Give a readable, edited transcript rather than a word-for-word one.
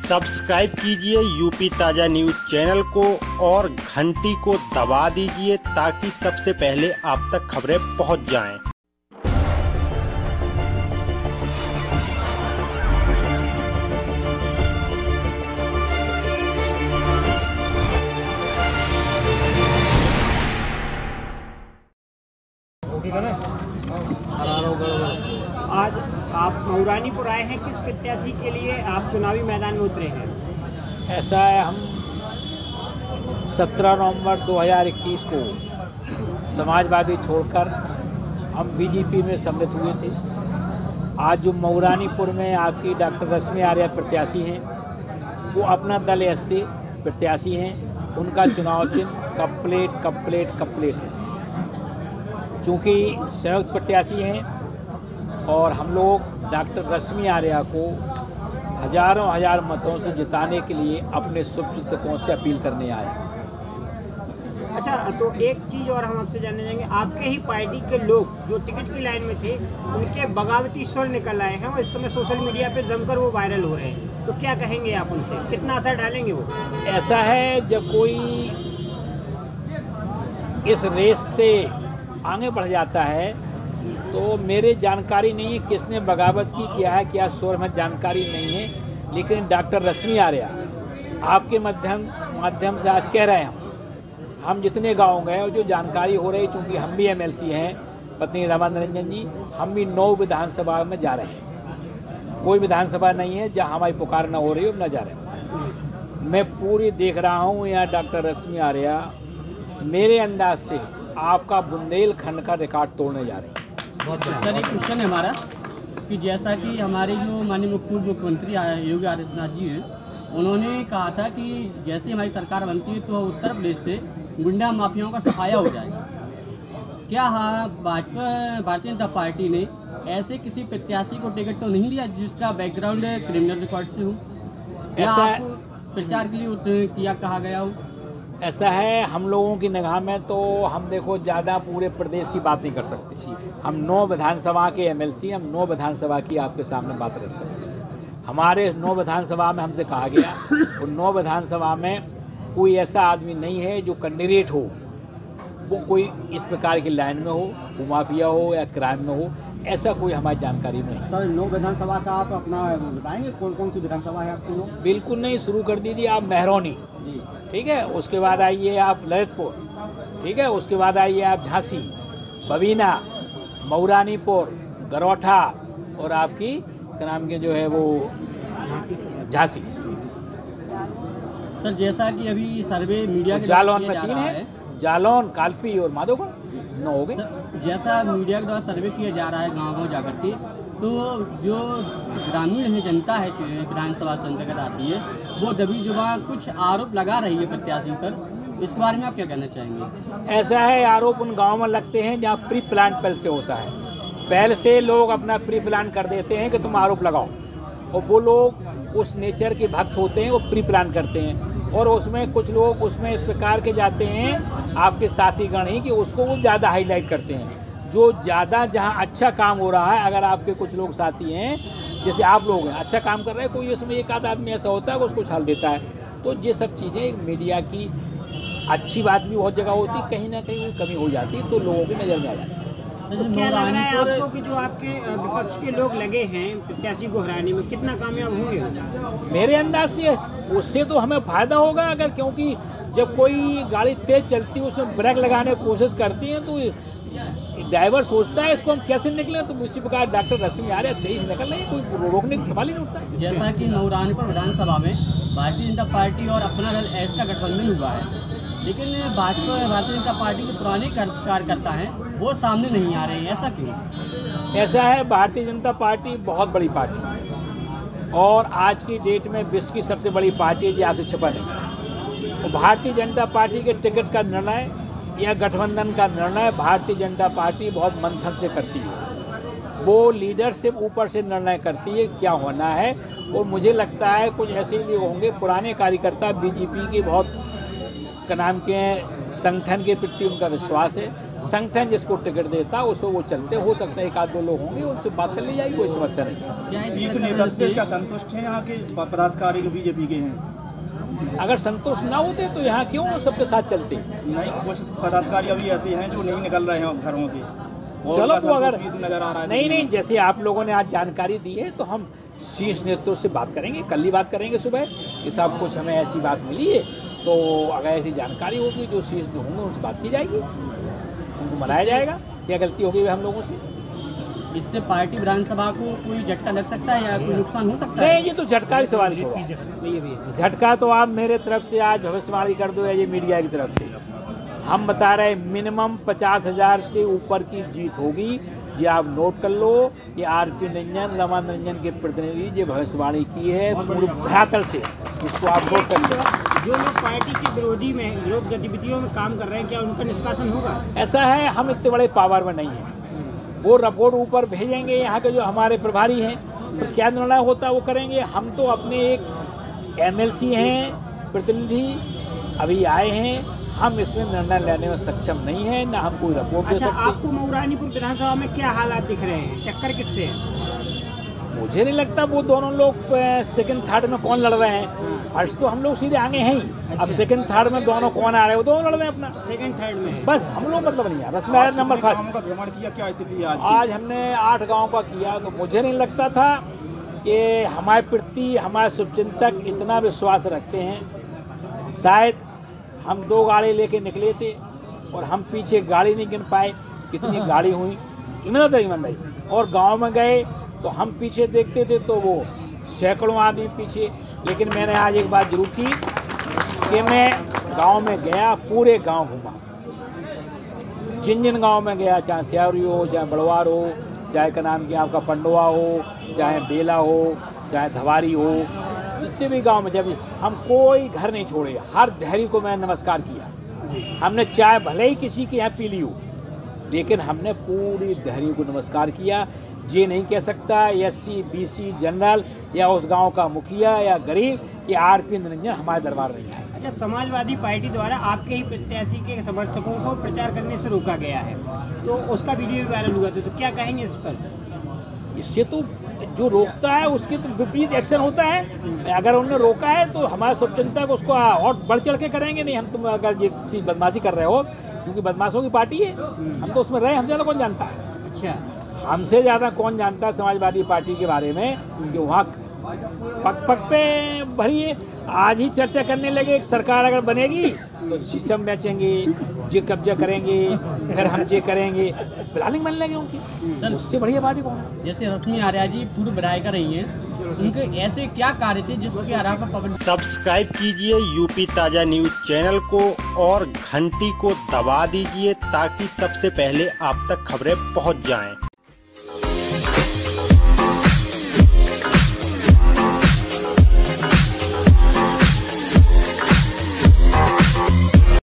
Subscribe कीजिए UP ताज़ा news channel को और घंटी को दबा दीजिए ताकि सबसे पहले आप तक खबरें पहुंच जाएं। आज आप मऊरानीपुर आए हैं, किस प्रत्याशी के लिए आप चुनावी मैदान में उतरे हैं? ऐसा है, हम 17 नवंबर 2021 को समाजवादी छोड़कर हम बीजेपी में सम्मिलित हुए थे। आज जो मऊरानीपुर में आपकी डॉक्टर रश्मि आर्या प्रत्याशी हैं, वो अपना दल ऐसे प्रत्याशी हैं, उनका चुनाव चिन्ह कपलेट है। चूँकि संयुक्त प्रत्याशी हैं और हम लोग डॉक्टर रश्मि आर्या को हजार मतों से जिताने के लिए अपने शुभचिंतकों से अपील करने आए। अच्छा, तो एक चीज़ और हम आपसे जानना चाहेंगे, आपके ही पार्टी के लोग जो टिकट की लाइन में थे, उनके बगावती स्वर निकल आए हैं और इस समय सोशल मीडिया पे जमकर वो वायरल हो रहे हैं, तो क्या कहेंगे आप उनसे, कितना असर डालेंगे वो? ऐसा है, जब कोई इस रेस से आगे बढ़ जाता है तो मेरे जानकारी नहीं है किसने बगावत की किया है, क्या शोर में जानकारी नहीं है, लेकिन डॉक्टर रश्मि आर्या आपके माध्यम से आज कह रहे हैं, हम जितने गांव गए और जो जानकारी हो रही, चूँकि हम भी एमएलसी हैं, पत्नी रामानंदन जी, हम भी 9 विधानसभा में जा रहे हैं। कोई विधानसभा नहीं है जहां हमारी पुकार न हो रही हो, न जा रहे हैं। मैं पूरी देख रहा हूं यहाँ डॉक्टर रश्मि आर्या मेरे अंदाज से आपका बुंदेलखंड का रिकॉर्ड तोड़ने जा रहे हैं। सर, एक क्वेश्चन है हमारा कि जैसा कि हमारे जो माननीय पूर्व मुख्यमंत्री योगी आदित्यनाथ जी हैं, उन्होंने कहा था कि जैसे हमारी सरकार बनती है तो उत्तर प्रदेश से गुंडा माफियाओं का सफाया हो जाएगा। क्या भारतीय जनता पार्टी ने ऐसे किसी प्रत्याशी को टिकट तो नहीं लिया जिसका बैकग्राउंड क्रिमिनल रिकॉर्ड से हो? ऐसा प्रचार के लिए किया कहा गया हो? ऐसा है, हम लोगों की निगाह में तो हम देखो ज़्यादा पूरे प्रदेश की बात नहीं कर सकते। हम 9 विधानसभा के एमएलसी, हम 9 विधानसभा की आपके सामने बात रख सकते हैं। हमारे 9 विधानसभा में हमसे कहा गया, उन 9 विधानसभा में कोई ऐसा आदमी नहीं है जो कैंडिडेट हो, वो कोई इस प्रकार की लाइन में हो, भूमाफिया हो या क्राइम में हो, ऐसा कोई हमारी जानकारी में नहीं। सर, 9 विधानसभा का आप अपना बताएंगे, कौन कौन सी विधानसभा है आपकी? 9 बिल्कुल नहीं, शुरू कर दीजिए आप महरौनी, ठीक है, उसके बाद आइए आप ललितपुर, ठीक है, उसके बाद आइए आप झांसी, बबीना, मऊरानीपुर, गरौठा और आपकी क्या नाम के जो है वो झांसी। सर, जैसा कि अभी सर्वे मीडिया के जालौन में 3 है, जालौन, कालपी और माधोगढ़ 9 हो गए। जैसा मीडिया के द्वारा सर्वे किया जा रहा है गांव-गांव जाकर के, तो जो ग्रामीण है, जनता है, विधानसभा से अंतर्गत आती है, वो दबी जुबान कुछ आरोप लगा रही है प्रत्याशी पर, इसके बारे में आप क्या कहना चाहेंगे? ऐसा है, आरोप उन गाँव में लगते हैं जहाँ प्री प्लान पहले से होता है। पहले से लोग अपना प्री प्लान कर देते हैं कि तुम आरोप लगाओ, और वो लोग उस नेचर के भक्त होते हैं, वो प्री प्लान करते हैं, और उसमें कुछ लोग उसमें इस प्रकार के जाते हैं आपके साथीगण ही कि उसको वो ज़्यादा हाईलाइट करते हैं। जो ज़्यादा जहाँ अच्छा काम हो रहा है, अगर आपके कुछ लोग साथी हैं, जैसे आप लोग हैं, अच्छा काम कर रहे हैं, कोई इसमें एक आध आदमी ऐसा होता है वो उसको छाल देता है। तो ये सब चीज़ें मीडिया की अच्छी बात भी बहुत जगह होती, कहीं ना कहीं कमी हो जाती, तो लोगों की नज़र में आ जाती है। तो क्या लग रहा है आपको कि जो आपके विपक्ष के लोग लगे हैं प्रत्याशी को हराने में, कितना कामयाब होंगे? मेरे अंदाज से उससे तो हमें फ़ायदा होगा, अगर, क्योंकि जब कोई गाड़ी तेज़ चलती है उसमें ब्रेक लगाने की कोशिश करती है तो ड्राइवर सोचता है इसको हम कैसे निकलें, तो इसी प्रकार डॉक्टर रश्मि आर्या तेज निकल रही है, कोई रोकने का सवाल ही नहीं उठता। जैसा कि मऊरानीपुर विधानसभा में भारतीय जनता पार्टी और अपना दल एस का गठबंधन हुआ है, लेकिन भारतीय जनता पार्टी के पुराने कार्यकर्ता हैं वो सामने नहीं आ रहे हैं, ऐसा क्यों? ऐसा है, भारतीय जनता पार्टी बहुत बड़ी पार्टी है और आज की डेट में विश्व की सबसे बड़ी पार्टी है, जी आपसे छिपा नहीं। और भारतीय जनता पार्टी के टिकट का निर्णय या गठबंधन का निर्णय भारतीय जनता पार्टी बहुत मंथन से करती है। वो लीडरशिप ऊपर से निर्णय करती है क्या होना है, और मुझे लगता है कुछ ऐसे लोग होंगे पुराने कार्यकर्ता बीजेपी के बहुत का नाम के संगठन के प्रति उनका विश्वास है। संगठन जिसको टिकट देता उसको वो चलते, हो सकता है एक आध दो लोग होंगे, उनसे बात कर ली जाएगी, कोई समस्या नहीं है। शीर्ष नेतृत्व से क्या संतुष्ट हैं यहाँ के पदाधिकारी जो बीजेपी के हैं? अगर संतोष ना होते तो यहाँ क्यों सबके साथ चलते? नहीं, कुछ पदाधिकारी अभी ऐसे हैं जो नहीं निकल रहे हैं घरों से। चलो तो अगर नजर आ रहा है नहीं, जैसे आप लोगों ने आज जानकारी दी है तो हम शीर्ष नेतृत्व से बात करेंगे, कल ही बात करेंगे सुबह कि सब कुछ हमें ऐसी बात मिली है, तो अगर ऐसी जानकारी होगी जो शीर्ष होंगे उनसे बात की जाएगी, उनको मनाया जाएगा। क्या गलती होगी हम लोगों से? इससे पार्टी विधानसभा को कोई झटका लग सकता है या कोई नुकसान हो सकता है? नहीं, ये तो झटका ही सवाल छोड़ा। झटका तो आप मेरे तरफ से आज भविष्यवाणी कर दो या ये मीडिया की तरफ से। हम बता रहे मिनिमम 50,000 से ऊपर की जीत होगी। ये आप नोट कर लो, ये आरपी निरंजन, रमानंद रंजन के प्रतिनिधि ये भविष्यवाणी की है पूरे धरातल से, इसको आप नोट कर लो। जो लोग पार्टी के विरोध गतिविधियों में काम कर रहे हैं, क्या उनका निष्कासन होगा? ऐसा है, हम इतने बड़े पावर में नहीं हैं। वो रिपोर्ट ऊपर भेजेंगे, यहाँ के जो हमारे प्रभारी हैं, तो क्या निर्णय होता है वो करेंगे। हम तो अपने एक एमएलसी हैं, प्रतिनिधि अभी आए हैं, हम इसमें निर्णय लेने में सक्षम नहीं है, ना हम कोई रिपोर्ट दे सकते। आपको मऊरानीपुर विधानसभा में क्या हालात दिख रहे हैं? टक्कर किससे है? मुझे नहीं लगता वो दोनों लोग सेकंड थर्ड में कौन लड़ रहे हैं। फर्स्ट तो हम लोग सीधे आगे हैं ही। अब सेकंड थर्ड में दोनों कौन आ रहे हैं, वो दोनों लड़ रहे हैं अपना। सेकंड थर्ड में है। बस हम लोग मतलब नहीं है। रश्मि आर्य नंबर फर्स्ट का भ्रमण किया, क्या स्थिति है आज हमने 8 गाँव का किया, तो मुझे नहीं लगता था कि हमारे प्रति हमारे शुभचिंतक इतना विश्वास रखते हैं। शायद हम 2 गाड़ी लेके निकले थे और हम पीछे गाड़ी नहीं गिन पाए, कितनी गाड़ी हुई ईमानदारी। और गांव में गए तो हम पीछे देखते थे तो वो सैकड़ों आदमी पीछे। लेकिन मैंने आज एक बात जरूर की कि मैं गांव में गया, पूरे गांव घूमा, जिन गांव में गया, चाहे स्यारी हो, चाहे बड़वार हो, चाहे का नाम क्या आपका पंडवा हो, चाहे बेला हो, चाहे धवारी हो, जितने भी गांव में जब हम कोई घर नहीं छोड़े, हर धैर्य को मैंने नमस्कार किया। हमने चाय भले ही किसी के यहाँ पी ली हो, लेकिन हमने पूरी धैर्य को नमस्कार किया। ये नहीं कह सकता एससी बीसी जनरल या उस गांव का मुखिया या गरीब कि आरपी निरंजन हमारे दरबार नहीं है। अच्छा, समाजवादी पार्टी द्वारा आपके ही प्रत्याशी के समर्थकों को प्रचार करने से रोका गया है, तो उसका वीडियो भी वायरल हुआ था, तो क्या कहेंगे इस पर? इससे तो जो रोकता है उसके तो विपरीत एक्शन होता है। अगर उन्होंने रोका है तो हमारे शुभचिंतक उसको और बढ़ चढ़ के करेंगे। नहीं, हम तुम अगर ये किसी बदमाशी कर रहे हो, क्योंकि बदमाशों की पार्टी है, हम तो उसमें रहे, हम ज़्यादा कौन जानता है। अच्छा, हमसे ज़्यादा कौन जानता है समाजवादी पार्टी के बारे में कि वहाँ पग पग पे भरी है। आज ही चर्चा करने लगे एक सरकार अगर बनेगी तो शीशम बेचेंगे, ये कब्जा करेंगे, फिर हम ये करेंगे, प्लानिंग बनने लगे उनकी। उससे बढ़िया पार्टी कौन है? जैसे रश्मि आर्या जी पूर्व विधायक रही हैं, उनके ऐसे क्या कार्य थे जिसके आधार पर पवन। सब्सक्राइब कीजिए यूपी ताजा न्यूज चैनल को और घंटी को दबा दीजिए ताकि सबसे पहले आप तक खबरें पहुंच जाएं।